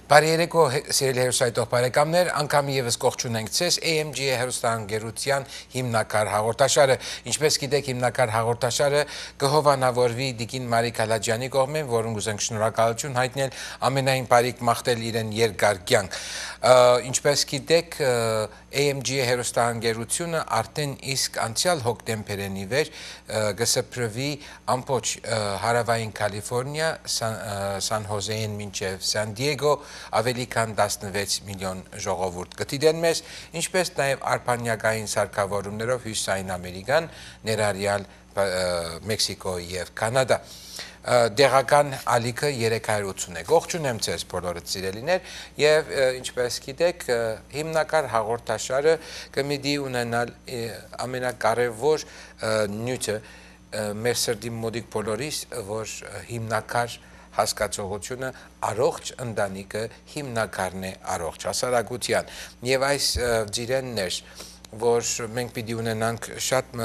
Բարի երեկո սիրելի հերոսայտող բարեկամներ, անգամ եւս կողջուն ենք ցես AMG-ի հերոստանգերության հիմնակար հաղորդաշարը, ինչպես գիտեք, հիմնակար հաղորդաշարը կհովանավորվի Դիկին Մարիկ Ալաջյանի կողմեն, որուն կուզենք շնորհակալություն հայտնել ամենայն բարիք մաղթել իրեն երկար կյանք։ Ինչպես գիտեք, AMG-ի հերոստանգերությունը արդեն իսկ անցյալ հոկտեմբերին ի վեր կսփռվի ամբողջ հարավային Կալիֆոռնիա, Սան Հոզեին մինչև Սան Դիեգո ավելի քան 16 միլիոն ժողովուրդ կդիտեն մեզ, ինչպես նաև արբանյակային սարքավորումներով Հյուսիսային Ամերիկան, ներառյալ Մեքսիկո եւ Կանադա։ Դեղական ալիքը 380 է։ Ողջունեմ ձեզ բոլորդ սիրելիներ եւ ինչպես գիտեք, հիմնակար հաղորդաշարը կմիտի ունենալ ամենակարևոր նյութը մեր սրտի մոդիկ բոլորիս, որ հիմնակար հասկացողությունը առողջ ընտանիքը հիմնակարն է առողջ հասարակության եւ այս ծիրեններ, որ մենք պիտի ունենանք շատ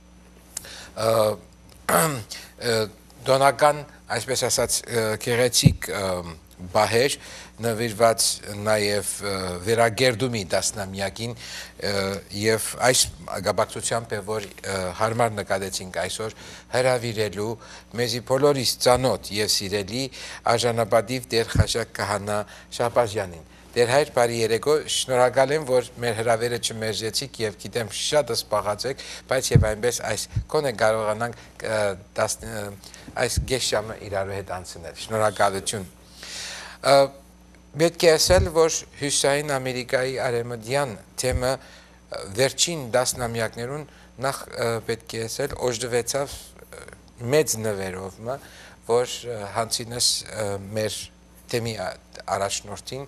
դոնական, այսպես ասած, գեղեցիկ բահեր նվիրված նաև վերագերդումի դասնամյակին եւ այս գաբակցությամբ է, որ հարմար նկատեցինք այսօր հրավիրելու մեզի բոլորիս ծանոթ եւ սիրելի արժանապատիվ Տեր Խաշակ Քահանա Շահբազյանին։ Դեր հայր, բարի երեկո, շնորհակալ եմ, որ մեր հրավերը չմերժեցիք եւ գիտեմ շատ սպաղած եք, բայց եւ այնպես այս կոնե կարողանանք այս գեշամը իրարու հետ անցնել։ Շնորհակալություն։ Պետք է ասել, որ Հյուսիսային Ամերիկայի արևմտյան թեմը վերջին դասնամյակներուն նախ պետք է ասել օժտվեցավ մեծ նվերով, որ հանցինս մեր թեմի առաջնորդին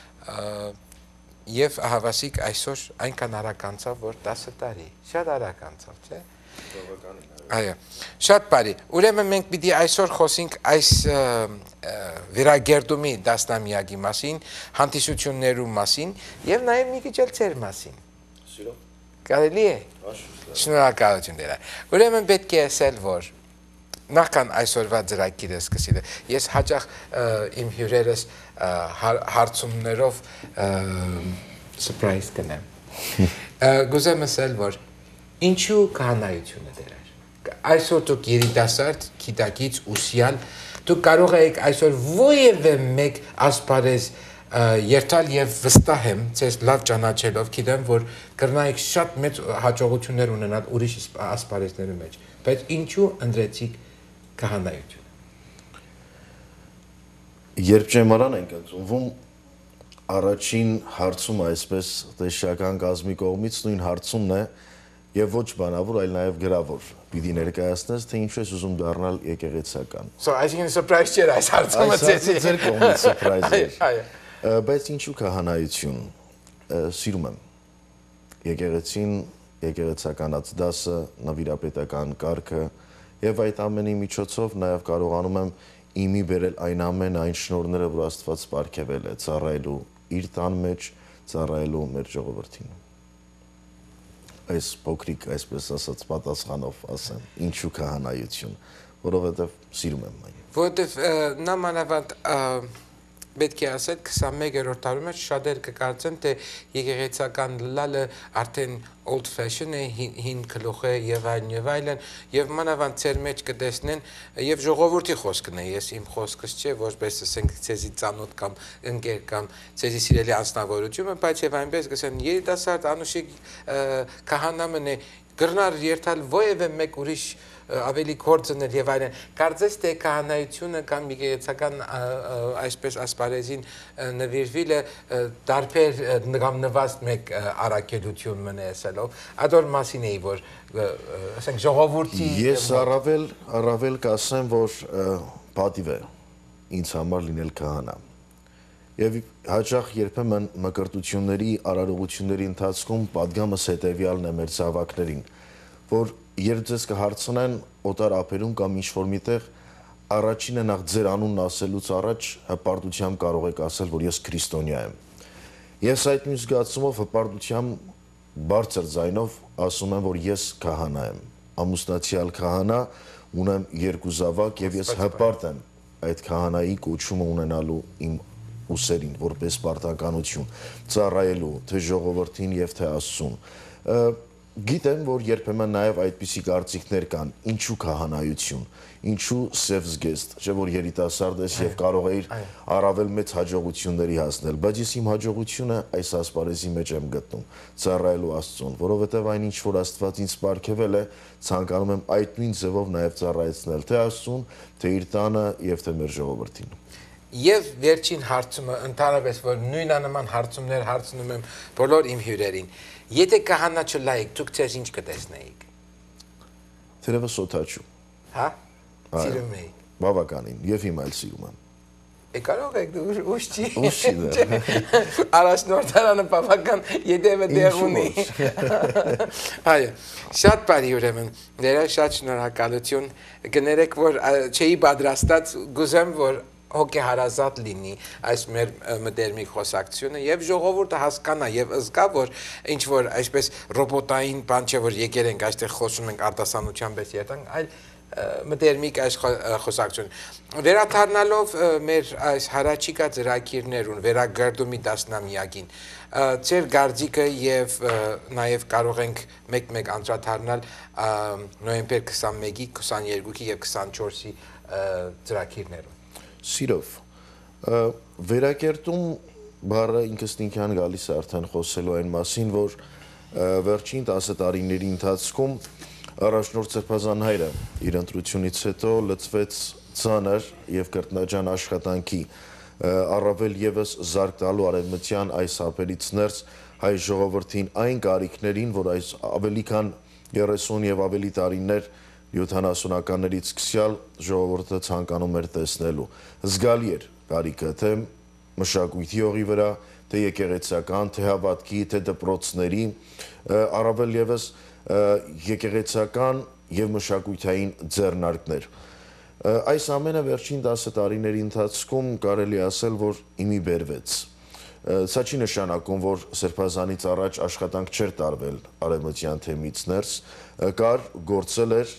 եւ ահավասիկ այսօր այնքան արագ անցավ, որ 10 տարի, շատ արագ անցավ, չէ՞։ Այո, շատ բարի։ Ուրեմն մենք պիտի այսօր խոսենք այս վերագերդումի դասնամյակի մասին, հանդիսություններու մասին եւ նաեւ մի քիչ էլ ծեր մասին։ Սիրո։ Կարելի է։ Շնորհակալություն դերա։ Ուրեմն պետք է ասել, որ նախքան այսօրվա ծրագիրը սկսելը, ես հաճախ իմ հյուրերս հարցումներով surprise կնեմ։ Գուզեմ ասել, որ ինչու քահանայությունը դերար։ Այսօր դուք երիտասարդ, գիտակից, ուսյալ, դուք կարող եք այսօր ովևէ մեկ ասպարեզ երթալ եւ վստահ եմ, ցես լավ ճանաչելով, գիտեմ, որ կրնայիք շատ մեծ հաջողություններ ունենալ ուրիշ ասպարեզներու մեջ, բայց ինչու ընտրեցիք քահանայությունը։ Երբ ճեմարան ենք ընդունվում, առաջին հարցում այսպես տեսչական կազմի կողմից նույն հարցումն է եւ ոչ բանավոր, այլ նաեւ գրավոր։ Պիտի ներկայացնես, թե ինչու ես ուզում դառնալ եկեղեցական։ So, այսինքն surprise չէր այս հարցումը ցեցի։ Ձեր կողմից surprise էր։ Բայց ինչու քահանայություն։ Սիրում եմ եկեղեցին, եկեղեցականաց դասը, նվիրապետական կարգը եւ այդ ամենի միջոցով նաեւ կարողանում եմ իմի բերել այն շնորհները, որ Աստված պարգևել է ծառայելու իր տան մեջ, ծառայելու մեր ժողովրդին։ Այս փոքրիկ, այսպես ասած, պատասխանով ասեմ, ինչու քահանայություն, որովհետեւ սիրում եմ այն։ Որովհետեւ նամանավանդ պետք է ասել 21-րդ դարում մեջ շատեր կկարծեն, թե եկեղեցական լալը արդեն old fashion է, հին գլուխ է եւ այլն, եւ մանավանդ ծեր մեջ կտեսնեն եւ ժողովրդի խոսքն է, ես իմ խոսքս չէ, որպես ասենք ցեզի ծանոթ կամ ընկեր կամ ցեզի սիրելի անձնավորությունը, բայց եւ այնպես կսեն երիտասարդ անուշիկ քահանամն է գրնար երթալ ովևէ մեկ ուրիշ ավելի կորձներ եւ այլն։ Կարծես թե քահանայությունը կամ եկեղեցական այսպես ասպարեզին նվիրվելը տարբեր կամ նվաստ մեկ առաքելություն մնա ասելով։ Ադոր մասին էի, որ ասենք ժողովրդի Ես առավել կասեմ, որ պատիվ է ինձ համար լինել քահանա։ Եվ հաճախ երբեմն մկրտությունների, արարողությունների ընթացքում պատգամս հետևյալն է մեր զավակներին, որ երբ ձեզ կհարցնեն օտար ափերում կամ ինչ-որ միտեղ, առաջինը նախ ձեր անունն ասելուց առաջ հպարտությամբ կարող եք ասել, որ ես քրիստոնյա եմ։ Ես այդ նույն զգացումով հպարտությամբ բարձր ձայնով ասում եմ, որ ես քահանա եմ, ամուսնացյալ քահանա, ունեմ 2 զավակ եւ ես հպարտ եմ այդ քահանայի կոչումը ունենալու իմ ուսերին, որպես պարտականություն, ծառայելու թե ժողովրդին եւ թե Աստծուն։ Գիտեմ, որ երբեմն նաև այդպիսի կարծիքներ կան, ինչու քահանայություն, ինչու սև զգեստ, չէ՞ որ երիտասարդ ես եւ կարող էիր առավել մեծ հաջողությունների հասնել, բայց ես իմ հաջողությունը այս ասպարեզի մեջ եմ գտնում, ծառայելու Աստծուն, որովհետեւ այն ինչ որ Աստված ինձ պարգևել է, ցանկանում եմ այդ նույն ձևով նաև ծառայեցնել թե Աստծուն, թե իր տանը եւ թե մեր ժողովրդին։ Եվ վերջին հարցումը, ընդհանրապես, որ նույնանման հարցումներ հարցնում եմ բոլոր իմ հյուրերին, եթե քահանա չլայիք, դուք ձեզ ինչ կտեսնեիք։ Թերևս օթաչու։ Հա։ Սիրում եք։ Բավականին, եւ հիմա էլ սիրում եմ։ Կարող եք դու ուշ չի։ Ուշ չի։ Առաջնորդարանը բավական յետևը դեղ ունի։ Այո, շատ բարի ուրեմն, դերը շատ շնորհակալություն։ Կներեք, որ չէի պատրաստած, գուզեմ, որ հոգեհարազատ լինի այս մեր մտերմիկ խոսակցությունը եւ ժողովուրդը հասկանա եւ զգա, որ ինչ որ այսպես ռոբոտային բան չէ, որ եկել ենք այստեղ խոսում ենք արտասանության պես երթանք, այլ մտերմիկ այս խոսակցություն։ Վերադառնալով մեր այս հարաճիկա ծրագիրներուն վերագրդումի տասնամյակին, ձեր գարձիկը եւ նաեւ կարող ենք մեկ-մեկ անդրադառնալ նոյեմբեր 21-ի, 22-ի եւ 24-ի ծրագիրներուն։ Սիրով, վերակերտում բառը ինքս ինքան գալիս է արդեն խոսելու այն մասին, որ վերջին 10 տարիների ընթացքում առաջնորդ Սրբազան հայրը իր ընտրությունից հետո լծվեց ծանր եւ կրտնաջան աշխատանքի առավել եւս զարգ տալու արևմտյան այս ափերից ներս հայ ժողովրդին այն կարիքներին, որ այս ավելի քան 30 եւ ավելի տարիներ 70-ականներից սկսյալ ժողովուրդը ցանկանում էր տեսնելու։ Զգալի էր կարիքը թե մշակույթի ողի վրա, թե եկեղեցական, թե հավատքի, թե դպրոցների, առավել եւս եկեղեցական եւ մշակութային ձեռնարկներ։ Այս ամենը վերջին 10 տարիների ընթացքում կարելի ասել, որ իմի բերվեց։ Սա չի նշանակում, որ Սրբազանից առաջ աշխատանք չէր տարվել արևմտյան թեմից ներս, կար գործել էր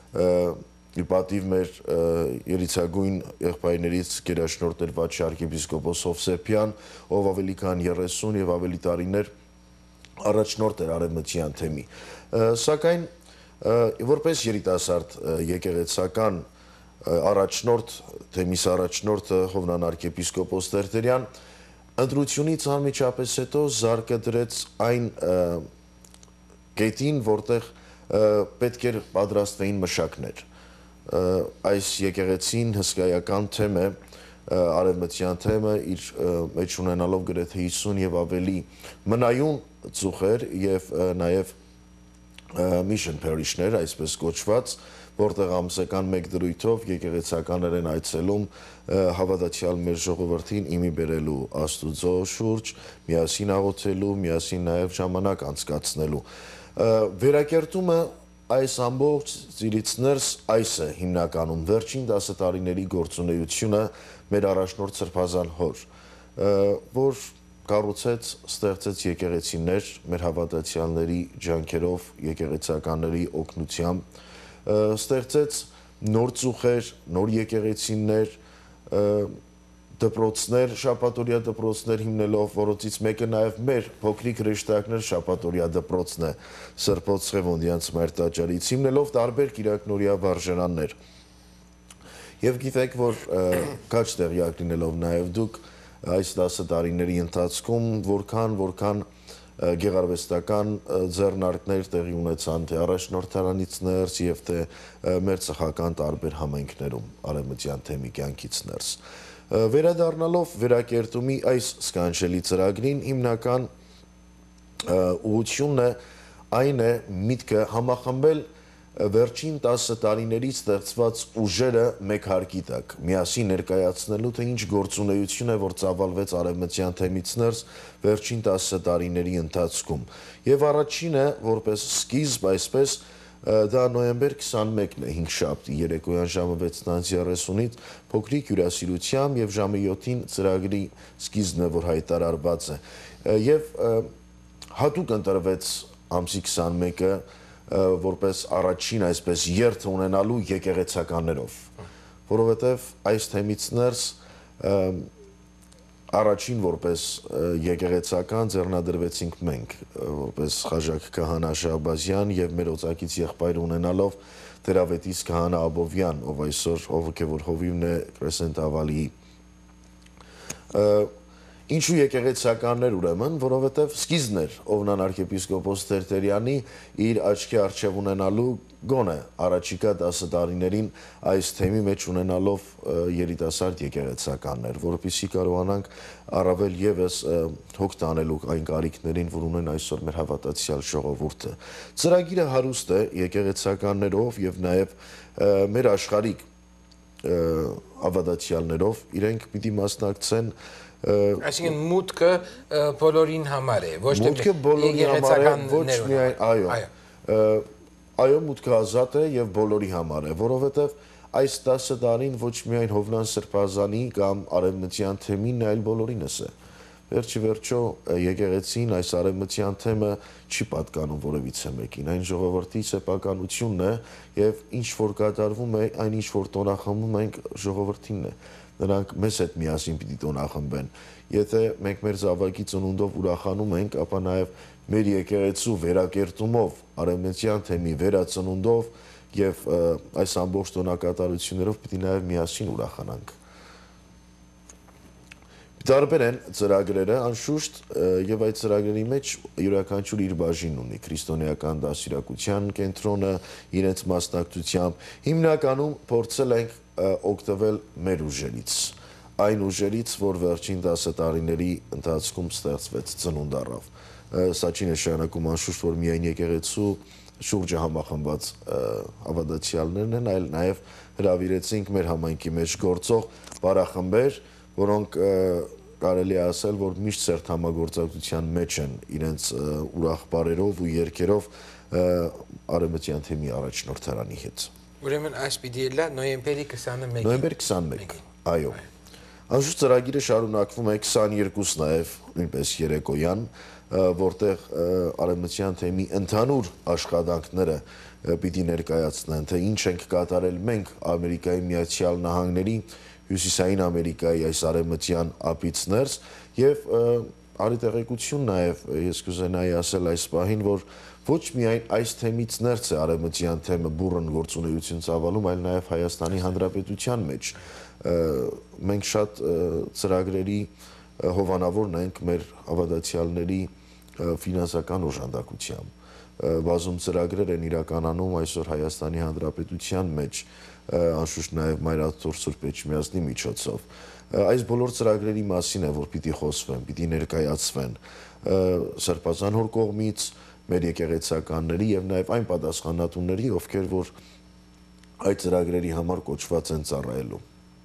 ի պատիվ մեր երիցագույն եղբայրներից գերաշնորհ Տեր-Վաչի arczepiskopos Հովսեփյան, ով ավելի քան 30 եւ ավելի տարիներ առաջնորդ էր արևմտյան թեմի։ Սակայն որպես երիտասարդ եկեղեցական առաջնորդ, թեմիս առաջնորդը Հովնան arczepiskopos Տերտերյան ընտրությունից անմիջապես հետո զարկը դրեց այն կետին, որտեղ պետք էր պատրաստվեին մշակներ։ Այս եկեղեցին հսկայական թեմ է, արևմտյան թեմը իր մեջ ունենալով գրեթե 50 եւ ավելի մնայուն ծուխեր եւ նաեւ mission parish-ներ, այսպես կոչված, որտեղ ամսական մեկ դրույթով եկեղեցականներ են այցելում հավատացյալ մեր ժողովրդին իմի բերելու Աստուծո շուրջ, միասին աղոթելու, միասին նաեւ ժամանակ անցկացնելու։ Վերակերտումը այս ամբողջ ծիրից ներս այս է հիմնականում վերջին 10 տարիների գործունեությունը մեր առաջնորդ Սրբազան հոր, որ կառուցեց, ստեղծեց եկեղեցիներ մեր հավատացյալների ջանքերով, եկեղեցականների օգնությամբ, ստեղծեց նոր ծուխեր, նոր եկեղեցիներ, դպրոցներ, շաբաթօրյա դպրոցներ հիմնելով, որոնցից մեկը նաև մեր փոքրիկ հրեշտակներ շաբաթօրյա դպրոցն է Սրբոց Ղևոնդյանց Մայր տաճարից, հիմնելով տարբեր կիրակնօրյա վարժարաններ։ Եվ գիտեք, որ քաչ տեղյակ լինելով նաև դուք այս 10 տարիների ընթացքում որքան գեղարվեստական ձեռնարկներ տեղի ունեցան թե առաջնորդարանից ներս եւ թե մեր ծխական տարբեր համայնքներում արևմտյան թեմի կյանքից ներս։ Վերադառնալով վերակերտումի այս սքանչելի ծրագրին հիմնական ուղղությունն է այն է միտքը համախմբել վերջին 10 տարիներից ստեղծված ուժերը մեկ հարկի տակ, միասին ներկայացնելու թե ինչ գործունեություն է, որ ծավալվեց արևմտյան թեմից ներս վերջին 10 տարիների ընթացքում։ Եվ առաջինը, որպես սկիզբ, այսպես, դա նոյեմբեր 21-ն է, 5-շաբթի, երեկոյան ժամը 6:30-ից փոքրիկ հյուրասիրությամբ եւ ժամը 7-ին ծրագրի սկիզբն է, որ հայտարարված է։ Եվ հատուկ ընտրվեց ամսի 21-ը որպես առաջին այսպես երթ ունենալու եկեղեցականներով, որովհետև այս թեմից ներս առաջին որպես եկեղեցական ձեռնադրվեցինք մենք, որպես Խաժակ Քահանա Շահբազյան եւ մեր օծակից եղբայր ունենալով Տերավետիս Քահանա Աբովյան, ով այսօր հոգևոր հովիվն է Կրեսենտ Ավալիի։ Ինչու եկեղեցականներ ուրեմն, որովհետև սկիզբն էր Օվնան arczepiskopos Տերտերյանի իր աչքի առջև ունենալու գոնե առաջիկա 10 տարիներին այս թեմի մեջ ունենալով երիտասարդ եկեղեցականներ, որովհետեւ կարողանանք առավել եւս հոգ տանելու այն կարիքներին, որ ունեն այսօր մեր հավատացյալ ժողովուրդը։ Ծրագիրը հարուստ է եկեղեցականներով եւ նաեւ մեր աշխարհիկ ավադացյալներով իրենք պիտի մասնակցեն Այսինքն մուտքը բոլորին համար է, ոչ թե մուտքը բոլորի համար է, ոչ միայն, այո, մուտքը ազատ է եւ բոլորի համար է, որովհետեւ այս 10 տարին ոչ միայն Հովնան Սրբազանի կամ արևմտյան թեմին, այլ բոլորինս է։ Վերջի վերջո եկեղեցին այս արևմտյան թեմը չի պատկանում որևիցե մեկին, այն ժողովրդի սեփականությունն է եւ ինչ որ կատարվում է, այն ինչ որ տոնախմբում ենք ժողովրդինն է։ Նրանք մեզ հետ միասին պիտի տոնախմբեն։ Եթե մենք մեր զավակի ծնունդով ուրախանում ենք, ապա նաև մեր եկեղեցու վերակերտումով, արևմտյան թեմի վերածնունդով եւ այս ամբողջ տոնակատարություններով պիտի նաև միասին ուրախանանք։ Տարբեր են ծրագրերը, անշուշտ, եւ այդ ծրագրերի մեջ յուրաքանչյուր իր բաժին ունի քրիստոնեական դասիրակության կենտրոնը, իրենց մասնակցությամբ։ Հիմնականում փորձել ենք օգտվել մեր ուժերից, այն ուժերից, որ վերջին 10 տարիների ընթացքում ստեղծվեց, ծնունդ առավ։ Սա չի նշանակում անշուշտ, որ միայն եկեղեցու շուրջը համախմբված ավադացյալներն են, այլ նաև հրավիրեցինք մեր համայնքի մեջ գործող բարախմբեր, որոնք կարելի է ասել, որ միշտ սերտ համագործակցության մեջ են իրենց ուրախ բարերով ու երգերով արևմտյան թեմի առաջնորդարանի հետ։ Ուրեմն այս պիտի լա նոյեմբերի 21-ին։ Նոյեմբեր 21, այո։ Անշուշտ ծրագիրը շարունակվում է 22 նաև նույնպես երեկոյան, որտեղ արևմտյան թեմի ընդհանուր աշխատանքները պիտի ներկայացնեն, թե ինչ ենք կատարել մենք Ամերիկայի Միացյալ Նահանգների, Հյուսիսային Ամերիկայի այս արևմտյան ափից ներս եւ արի տեղեկություն նաև ես կուզենայի ասել այս պահին, որ ոչ միայն այս թեմից ներս է արևմտյան թեմը բուրըն գործունեություն ծավալում, այլ նաև Հայաստանի Հանրապետության մեջ մենք շատ ծրագրերի հովանավորն ենք մեր ավադացյալների ֆինանսական օժանդակությամբ։ Բազում ծրագրեր են իրականանում այսօր Հայաստանի Հանրապետության մեջ, անշուշտ նաև Մայրաթոր Սուրբ Էջմիածնի միջոցով։ Այս բոլոր ծրագրերի մասին է, որ պիտի խոսվեն, պիտի ներկայացվեն Սրբազան հոր կողմից, մեր եկեղեցականների եւ նաև այն պատասխանատուների, ովքեր որ այդ ծրագրերի համար կոչված են ծառայելու։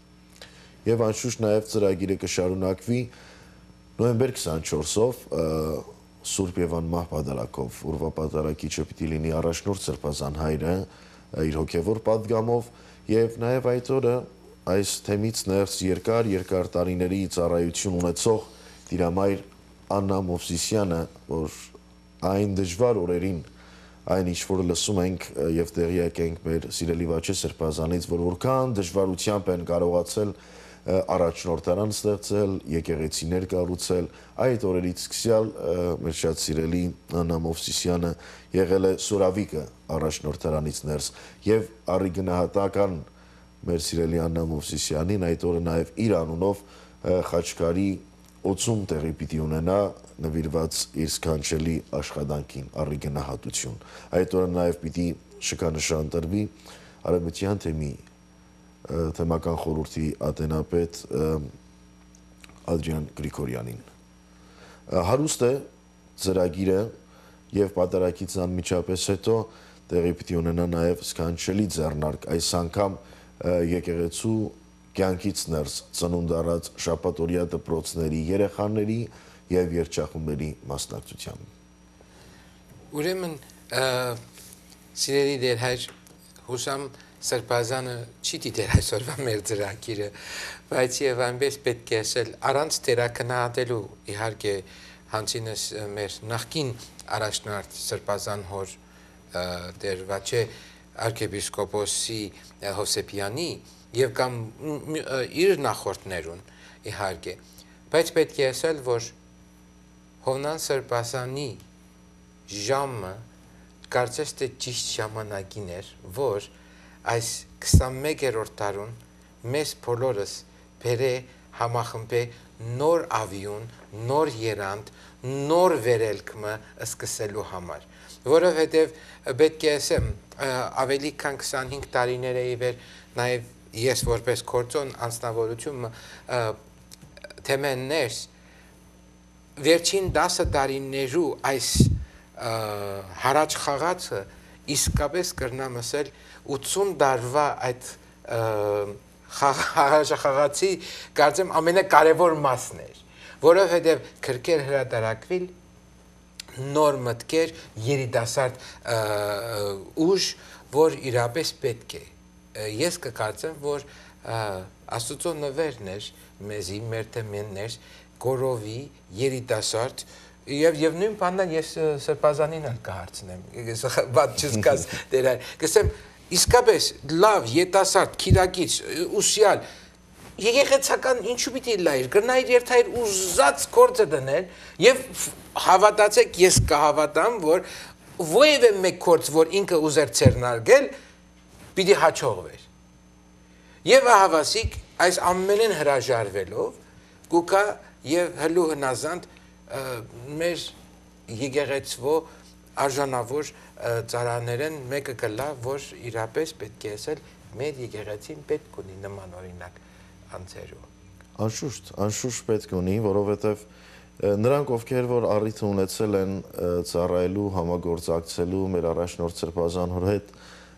Եվ անշուշտ նաև ծրագիրը կշարունակվի նոյեմբեր 24-ով Սուրբ Եվան Մահ պատարագով, որվա պատարագիչը պիտի լինի առաջնորդ Սրբազան հայրը իր հոգևոր պատգամով եւ նաև այդ օրը այս թեմից ներս երկար տարիների ծառայություն ունեցող Տիրամայր Աննա Մովսիսյանը, որ այն դժվար օրերին այն ինչ որ լսում ենք եւ տեղյակ ենք մեր սիրելի Վաչե Սրբազանից, որ որքան դժվարությամբ են կարողացել առաջնորդարան ստեղծել, եկեղեցիներ կառուցել, այդ օրերից սկսյալ մեր շատ սիրելի Աննա Մովսիսյանը եղել է Սուրավիկը առաջնորդարանից ներս եւ առի գնահատական մեր սիրելի Աննա Մովսիսյանին այդ օրը նաեւ իր անունով Խաչքարի 80 տեղի պիտի ունենա նվիրված իր սքանչելի աշխատանքին առի գնահատություն։ Այդ օրը նաեւ պիտի շքանշան տրվի արևմտյան թեմի թեմական խորհրդի ատենապետ Ադրիան Գրիգորյանին։ Հարուստ է ծրագիրը եւ պատարագից անմիջապես հետո տեղի պիտի ունենա նաեւ սքանչելի ձեռնարկ այս անգամ եկեղեցու կյանքից ներս ծնունդ առած շաբաթօրյա դպրոցների երեխաների եւ երգչախմբերի մասնակցությամբ։ Ուրեմն սիրելի դերհայր հուսամ Սրբազանը չի դիտել այսօրվա մեր ծրագիրը, բայց եւ այնպես պետք է ասել առանց դերակնահատելու իհարկե հանցինս մեր նախկին առաջնորդ Սրբազան հոր դեր Վաչե arczepiskopos-ի Հովսեփյանի եւ կամ իր նախորդներուն իհարկե Բայց պետք է ասել, որ Հովնան Սրբազանի ժամը կարծես թե ճիշտ ժամանակին էր, որ այս 21-րդ դարուն մեզ բոլորս բերե համախմբե նոր ավիուն, նոր երանդ, նոր վերելքը սկսելու համար, որովհետև պետք է ասեմ, ավելի քան 25 տարիներ էի վեր նաև ես որպես գործոն անձնավորություն թեմաներս վերջին 10 տարիներու այս հարաճ խաղացը իսկապես կրնամ ասել 80 դարվա այդ խաղացի կարծեմ ամենակարևոր մասն էր, որովհետև քրկեր հրատարակվել նոր մտքեր երիտասարդ ուժ, որ իրապես պետք է։ Ես կկարծեմ, որ Աստծո նվերն էր մեզի, մեր թեմաններ, գորովի, երիտասարդ, և նույն բանն ես Սրբազանին կհարցնեմ, ես բատ չզգաս դերար, կսեմ, իսկապես լավ, ետասարդ, քիրակից, ուսյալ, եկեղեցական ինչու պիտի լայր, գրնայր երթայր ուզած գործը դնել, և հավատացեք, ես կհավատամ, որ ովևէ մեկ գործ, որ ինքը ուզեր ցերնարգել, պիտի հաջողվեր։ Եվ ահավասիկ այս ամենին հրաժարվելով, կուկա և հլու հնազանդ մեր եկեղեցվո արժանավոր ծառաներեն մեկը կլա, որ իրապես պետք է ասել մեր եկեղեցին պետք ունի նման օրինակ անձերու։ Անշուշտ պետք ունի, որովհետև նրանք ովքեր որ առիթ ունեցել են ծառայելու, համագործակցելու մեր առաջնորդ Սրբազան հետ,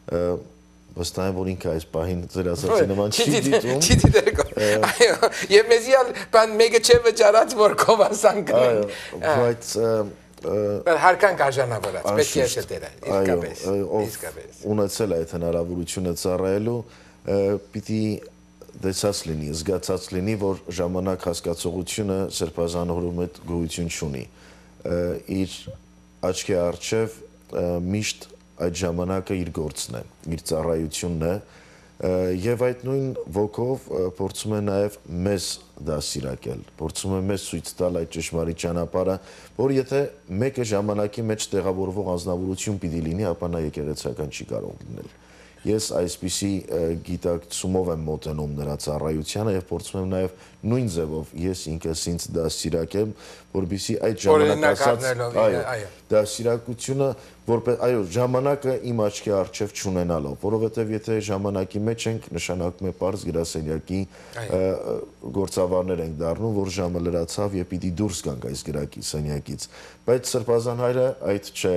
վստահ եմ, որ ինքը այս պահին ձեր ասացի նման չի դիտում։ Չի դիտերգո։ Այո, և մեզի բան մեկը չէ վճարած, որ կովասան կրեն։ Բայց հարկանք արժանավորած, պետք է ասել դերը, իսկապես։ Ունեցել այդ հնարավորությունը ծառայելու, պիտի դեսած լինի, զգացած լինի, որ ժամանակ հասկացողությունը Սրբազանը հորում հետ գոյություն չունի։ Իր աչքի առջև միշտ այդ ժամանակը իր գործն է, իր ծառայությունն է, և այդ նույն ոգով փորձում է նաև մեզ դաստիարակել, փորձում է մեզ ցույց տալ այդ ճշմարիտ ճանապարհը, որ եթե մեկը ժամանակի մեջ տեղավորվող անձնավորություն պիտի լինի, ապա նա եկեղեցական չի կարող լինել։ Ես այսպիսի գիտակցումով եմ մոտենում նրա ծառայությանը և փորձում եմ նաև նույն ձևով ես ինքս ինձ դաստիարակեմ, որպեսզի այդ ժամանակ դաստիարակությունը, այո, ժամանակը իմ աչքի առջև չունենալով, որովհետև եթե ժամանակի մեջ ենք, նշանակում է պարզ գրասենյակի գործավարներ ենք դառնում, որ ժամը լրացավ և պիտի դուրս գանք այս գրասենյակից, բայց Սրբազան հայրը այդ չէ,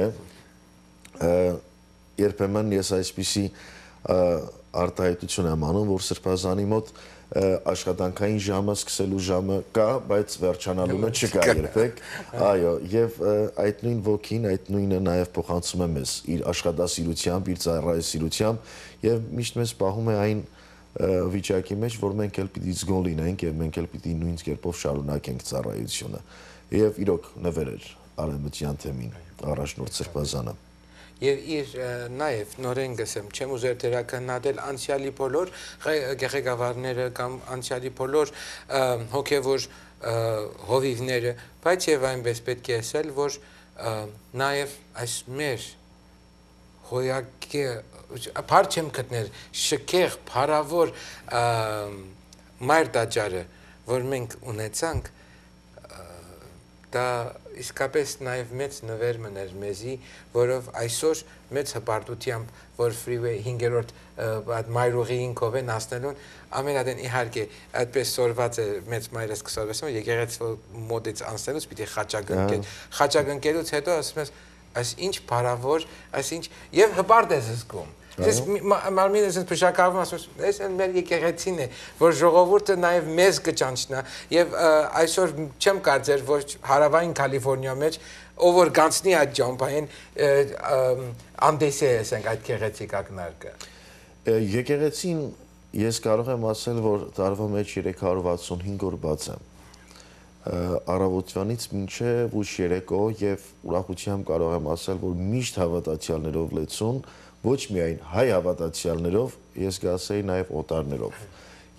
երբեմն ես այսպիսի արտահայտություն եմ անում, որ Սրբազանի մոտ աշխատանքային ժամը, սկսելու ժամը կա, բայց վերջանալումը չկա երբեք, այո, և այդ նույն ոգին, այդ նույնը նաև փոխանցում է մեզ իր աշխատասիրությամբ, իր ծառայասիրությամբ և միշտ մեզ պահում է այն վիճակի մեջ, որ մենք էլ պիտի զգոն լինենք և մենք էլ պիտի նույն կերպով շարունակենք ծառայությունը և իրոք նվեր էր արևմտյան թեմին առաջնորդ Սրբազանը։ Եվ իր նաև նորեն գսեմ, չեմ ուզեր դերակնադել անցյալի բոլոր ղեկավարները կամ անցյալի բոլոր հոգևոր հովիվները, բայց և այնպես պետք է ասել, որ նաև այս մեր հոյակե, պար չեմ կտներ, շքեղ, պարավոր մայր դաջարը, որ մենք ունեցանք, դա իսկապես նաև մեծ նվեր մներ մեզի, որով այսօր մեծ հպարտությամբ, որ Freeway 5-րդ մայրուղիին կովեն ասնելուն, ամենադեն իհարկե այդպես սորված է մեծ մայրս կսորվեսում, եկեղեցվո մոտից անցնելուց պիտի խաչագնկելուց հետո ասում ես, այս ինչ պարավոր, այս ինչ, և հպարտ ես զգում։ Մարմին ես պշակարվում ասում, ես մեր եկեղեցին է, որ ժողովուրդը նաև մեզ կճանչնա և այսօր չեմ կարծեր, որ հարավային Կալիվորնիա մեջ, ով որ գանցնի այդ ճամփային անդեսի է ասենք այդ գեղեցիկ ակնարկը։ Եկեղեցին ես կարող եմ ասել, որ տարվա մեջ 365 օր բաց է։ Առավոտվանից մինչև ուշ երեկո և ուրախությամբ կարող եմ ասել, որ միշտ հավատացյալներով լեցուն, ոչ միայն հայ հավատացյալներով, ես կասեի նաև օտարներով։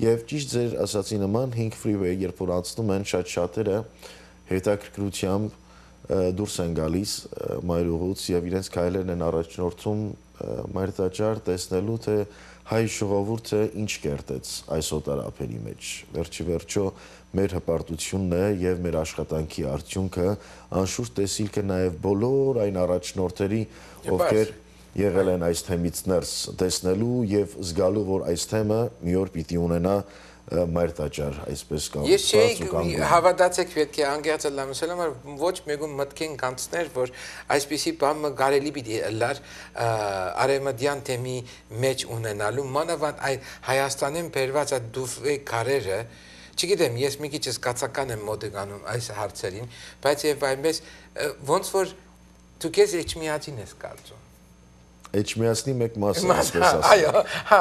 Եվ ճիշտ ձեր ասացի նման 5 freeway երբ որ անցնում են շատ-շատերը հետաքրքրությամբ դուրս են գալիս մայրուղուց եւ իրենց քայլերն են առաջնորդում մայրտաճար տեսնելու թե հայ ժողովուրդը ինչ կերտեց այս օտարափերի մեջ վերջի վերջո մեր հպարտությունն է եւ մեր աշխատանքի արդյունքը անշուշտ տեսիլքը նաեւ բոլոր այն առաջնորդերի ովքեր եղել են այս թեմից ներս տեսնելու եւ զգալու որ այս թեմը մի օր պիտի ունենա մայրտաճար այսպես կամ Ես չէի հավատացեք պետք է անգերացը լամսել համար ոչ մեկում մտքեն կանցներ որ այսպիսի բանը կարելի պիտի լար արեմադյան թեմի մեջ ունենալու մանավանդ այ Հայաստանին բերված այդ դուֆի կարերը չգիտեմ ես մի քիչ սկացական եմ մոտեգանում այս հարցերին բայց եւ այնպես ոնց որ դու քեզ էջմիածին ես կարծում Էջմիածնի մեկ մասը այսպես ասած։ Այո, հա,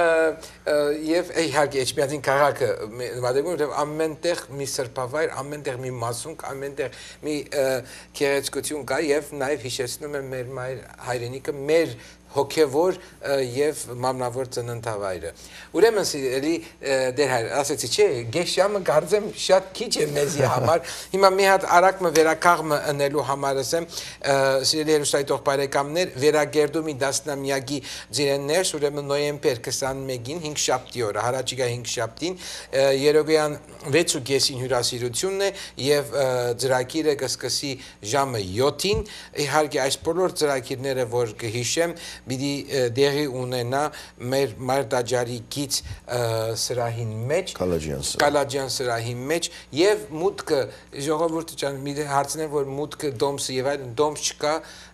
եւ իհարկե Էջմիածին քաղաքը մատեմում եւ ամենտեղ մի սրբավայր, ամենտեղ մի մասունք, ամենտեղ մի քերեցկություն կա եւ նաեւ հիշեցնում է մեր հայրենիքը, մեր հոգևոր եւ մամնավոր ծննդավայրը։ Ուրեմն սիրելի դեր հայր, ասեցի չէ, գեշյամը կարծեմ շատ քիչ է մեզի համար։ Հիմա մի հատ արագ վերակաղմը ընելու համար ասեմ, սիրելի հերոստայտող բարեկամներ, վերագերդումի դասնամյակի ձիրեններս, ուրեմն նոյեմբեր 21-ին 5 շաբթի օրը, հարաճիգա 5 շաբթին, երոգոյան 6:30-ին հյուրասիրությունն է եւ ծրագիրը կսկսի ժամը 7-ին։ Իհարկե այս բոլոր ծրագիրները, որ կհիշեմ, Բիդի դեղի ունենա մեր մայրտաճարի գից սրահին մեջ, Կալաջյան սրահի մեջ եւ մուտքը ժողովուրդը ջան մի հարցնեմ որ մուտքը դոմսը եւ այլն դոմս չկա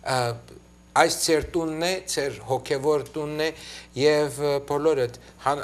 այս ծեր տունն է, ծեր հոգևոր տունն է եւ բոլորդ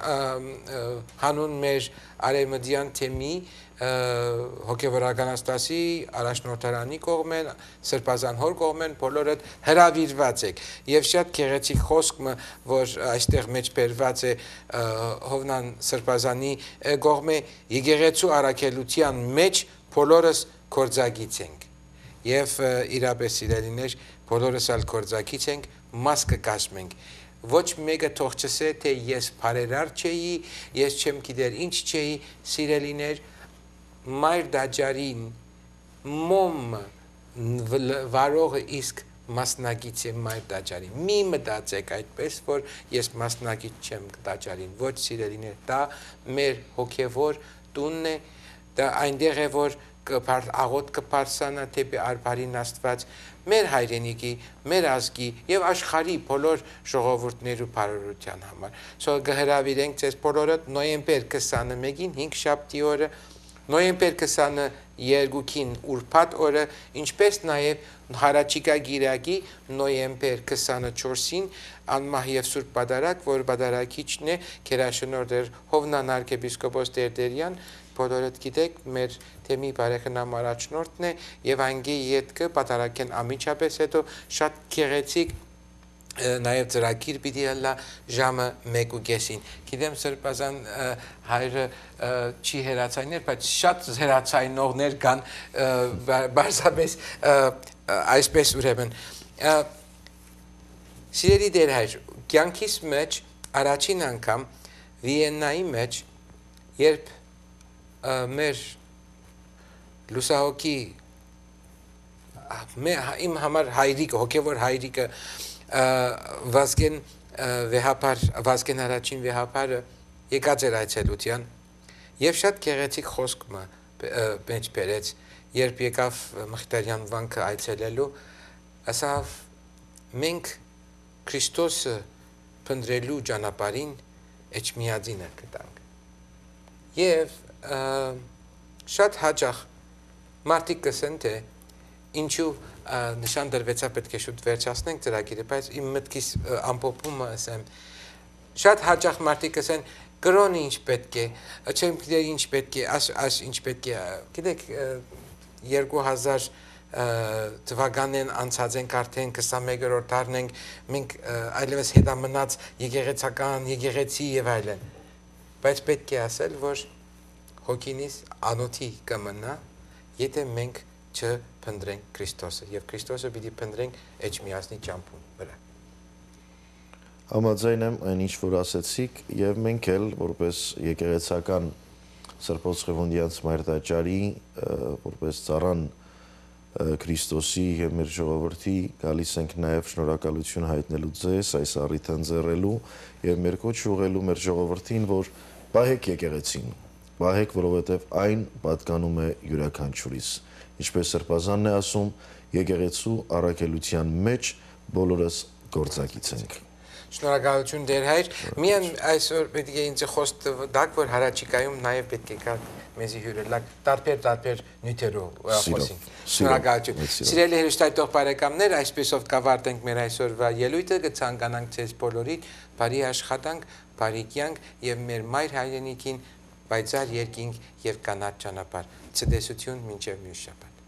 հանուն մեր արեմդյան թեմի հոգևորական աստասի առաջնորդարանի կողմեն, սրբազան հոր կողմեն բոլորդ հրավիրված եք եւ շատ գեղեցիկ խոսքը որ այստեղ մեջ բերված է Հովնան սրբազանի կողմէ եկեղեցու առաքելության մեջ բոլորս կորձագից ենք եւ իրապես սիրելիներ բոլորս ալ կորձագից ենք մաս կկազմենք Ոչ մեկը թող չսե թե ես բարերար չէի, ես չեմ գիտեր ինչ չէի, սիրելիներ Մայր դաջարին մոմ վարողը իսկ մասնագից է մայր դաջարին։ Մի մտածեք այդպես, որ ես մասնագից չեմ դաջարին, ոչ սիրելիներ, դա մեր հոգևոր տունն է, դա այնտեղ է, որ աղոտ կպարսանա թեպի արբարին աստված, մեր հայրենիքի, մեր ազգի եւ աշխարհի բոլոր ժողովուրդներու բարօրության համար։ Սո գհրավիրենք ձեզ բոլորդ նոյեմբեր 21-ին 5 շաբթի օրը Նոյեմբեր 22-ին ուրբաթ օրը, ինչպես նաև հարաճիկա գիրակի նոյեմբեր 24-ին անմահ եւ սուրբ պատարագ, որ պատարագիչն է Քերաշնորհ Հովնան arczepiskopos Տերտերյան, բոլորդ գիտեք, մեր թեմի բարեխնամ առաջնորդն է եւ անգի յետքը պատարագեն ամիջապես հետո շատ գեղեցիկ Նաև ծրագիր պիտի ալա ժամը 1:30-ին։ Գիտեմ սրբազան հայրը չի հերացայներ, բայց շատ հերացայնողներ կան բարձրապես այսպես ուրեմն։ Սիրելի դեր հայր, կյանքիս մեջ առաջին անգամ Վիեննայի մեջ, երբ մեր լուսահոգի իմ համար հայրիկը, հոգևոր հայրիկը Վազգեն Վազգեն առաջին վեհապարը եկած էր այցելության եւ շատ գեղեցիկ խոսք մեջ բերեց երբ եկավ Մխիթարյան վանքը այցելելու ասավ մենք Քրիստոսը փնտրելու ճանապարհին Էջմիածինը գտանք եւ շատ հաճախ մարդիկ կսեն թե ինչու նշան դրվեցա պետք է շուտ վերջացնենք ծրագիրը, բայց իմ մտքիս ամփոփումը ասեմ, շատ հաճախ մարդիկ ասեն կրոնը ինչ պետք է, չեմ գիտեր ինչ պետք է, այս ինչ պետք է, գիտեք 2000 թվականին անցած ենք արդեն 21-րդ դարն ենք, մենք այլևս հետամնաց եկեղեցական, եկեղեցի եւ այլն, բայց պետք է ասել, որ հոգինիս անոթի կմնա, եթե մենք չփնտրենք Քրիստոսը եւ Քրիստոսը պիտի փնտրենք Էջմիածնի ճամփուն վրա։ Համաձայն եմ այն ինչ որ ասեցիք եւ մենք էլ որպես եկեղեցական Սրբոց Ղևոնդյանց Մայր տաճարի որպես ծառան Քրիստոսի եւ մեր ժողովրդի գալիս ենք նաեւ շնորհակալություն հայտնելու ձեզ այս առիթը ընձեռելու եւ մեր կոչ ուղղելու մեր ժողովրդին որ պահեք եկեղեցին պահեք որովհետեւ այն պատկանում է յուրաքանչյուրիս ինչպես Սրբազանն է ասում եկեղեցու առաքելության մեջ բոլորս գործակից ենք Շնորհակալություն Տեր հայր։ Միայն այսօր պետք է ինձ խոստ դակ որ հարաճիկայում նաև պետք է կա մեզի հյուրելակ տարբեր նյութերով խոսին։ Շնորհակալություն։ Սիրելի հերոստայտող բարեկամներ, այսպեսով կավարտենք մեր այսօրվա ելույթը, կցանկանանք ձեզ բոլորին բարի աշխատանք, բարի կյանք եւ մեր մայր հայրենիքին պայծառ երկինք եւ կանաչ ճանապարհ։ Ցտեսություն մինչեւ մյուս շաբաթ։